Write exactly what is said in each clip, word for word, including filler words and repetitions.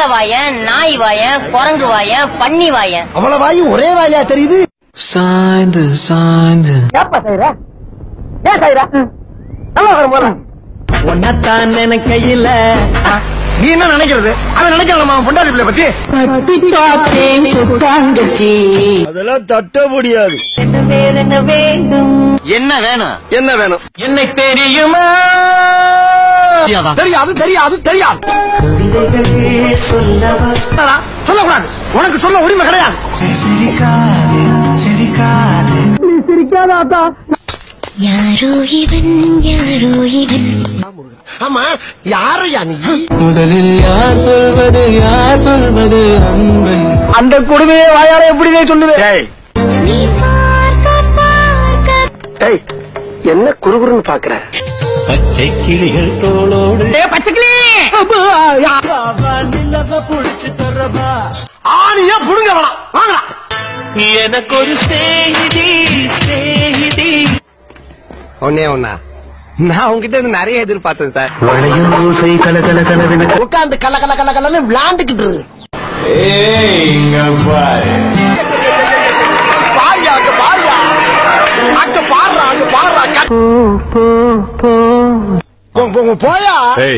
முதல வாயன், நாய் வாயன், குரங்கு வாயன், பன்னி வாயன். அவ்வளவு வாயும் ஒரே வாயிலா தெரியுது. சாய்ந்து சாய்ந்து ஏப்பா செய்யற? ஏன் செய்யற? நல்லா போல ஒன்னத்தான் நினைக்கையில நீ என்ன நினைக்கிறது? அவன் நினைக்கிறமா பொண்டாட்டி பிள்ளை பத்தி? அதெல்லாம் தட்ட முடியாது. என்ன வேண்டும்? என்ன வேணும்? என்ன வேணும்? என்னை தெரியுமா? தெரியாது தெரியாது தெரியாது. சொல்லக்கூடாது. உனக்கு சொல்ல உரிமை கிடையாது. சிரிக்காதே சிரிக்காதே நீ சிரிக்காதா? யாரோ இவன் யாரோ இவன். ஆமா யாரையா நீ? முதலில் யார் சொல்வது யார் சொல்வது அன்பை அந்த கொடுமையை வாயால எப்படி சொல்லுவேன்? நீ பார்க்க பார்க்க என்ன குறுகுறுன்னு பாக்குற? பச்சை கிளிகள் தோளோடு பச்சைக்கிளி புடிச்சு தர்றதா ஆணியா புடுங்க வேணாம். வாங்கலாம். எனக்கு ஒரு ஸ்நேகிதி ஸ்நேகிதி ஒன்னே ஒன்னா நான் உங்ககிட்ட இருந்து நிறைய எதிர்பார்த்தேன் சார். உட்காந்து கல கல கல கலன்னு விளாண்டுக்கிட்டு இரு. பாரியா அங்க பாரியா அங்க பாடுறா அங்க பாடுறா போயா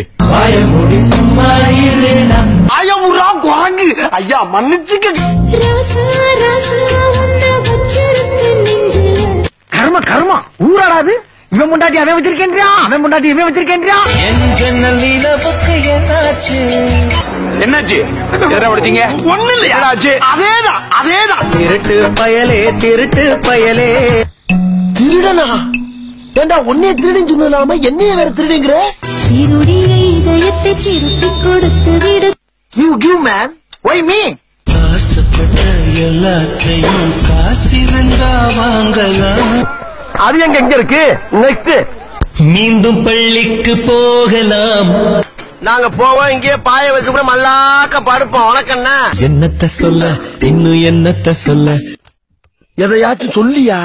அயமுறா குரங்கு. ஐயா மன்னிச்சுக்க. ராசா ராசா உன்னை வச்சிருக்கேன் நெஞ்சில. கர்ம கர்மா ஊராடாது. இவன் முண்டாட்டி அவன் வச்சிருக்கேன்றியா, அவன் முண்டாட்டி இவன் வச்சிருக்கேன்றியா. என் ஜன்னல் நிலவுக்கு என்னாச்சு என்னாச்சு? எதை உடைச்சீங்க? ஒண்ணு இல்லையா? அதேதான் அதேதான். திருட்டு பயலே திருட்டு பயலே திருடனா? ஏண்டா உன்னைய திருடுன்னு சொல்லாம என்னைய வேற திருடுங்கிற? திருடிய இதயத்தை திருப்பி கொடுத்து விடு. You give man. Why me? ஆசைப்பட்ட எல்லாத்தையும் காசிருந்தா வாங்கலாம். அது எங்க எங்க இருக்கு? நெக்ஸ்ட் மீண்டும் பள்ளிக்கு போகலாம். நாங்க போவோம். இங்கே பாய வச்சு கூட மல்லாக்க படுப்போம். வணக்கண்ணா. என்னத்த சொல்ல இன்னும் என்னத்த சொல்ல? எதையாச்சும் சொல்லியா?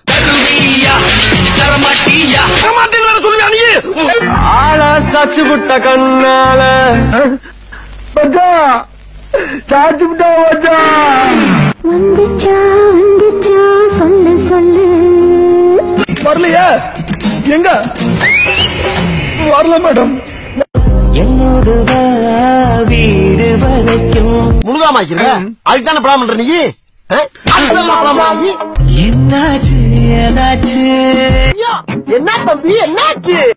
ஆளா சாச்சு புட்ட கண்ணால சாச்சு விட்டா வந்துச்சா வந்துச்சா சொல்லு சொல்லு. வரலையா? எங்க வரல மேடம். என்னோடு வா வீடு வரைக்கும். முழுகாமாக்கிறேன். அதுக்குதானே பிளான் பண்ற நீ? என்னாச்சு ஏதாச்சு? என்ன தம்பி என்னாச்சு?